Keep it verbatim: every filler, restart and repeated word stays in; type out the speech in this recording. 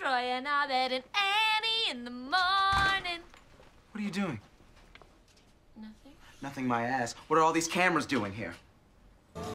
Roy and Abed and Annie in the morning. What are you doing? Nothing. Nothing, my ass. What are all these cameras doing here?